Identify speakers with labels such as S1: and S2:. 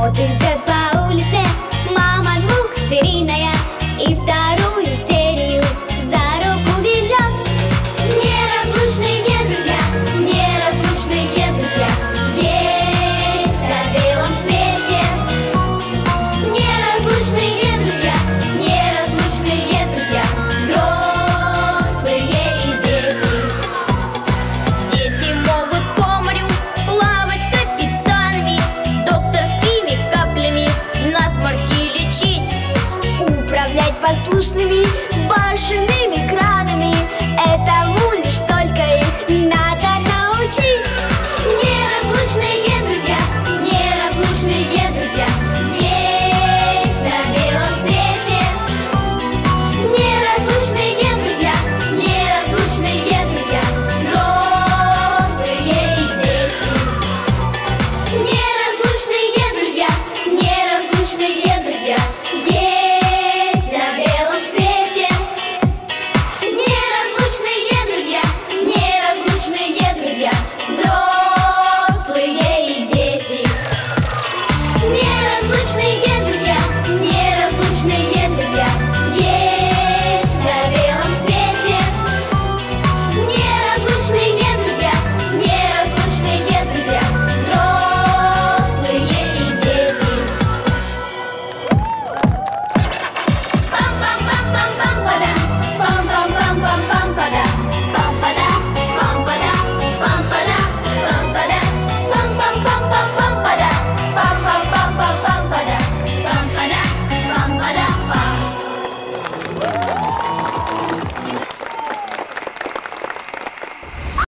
S1: Вот идет по улице мама двухсерийная и вторую серию за руку ведет. Неразлучные друзья, неразлучные друзья есть на белом свете. Неразлучные друзья, неразлучные друзья, взрослые и дети. Дети могут по морю плавать капитанами, докторскими каплями насморки лечить, управлять послушными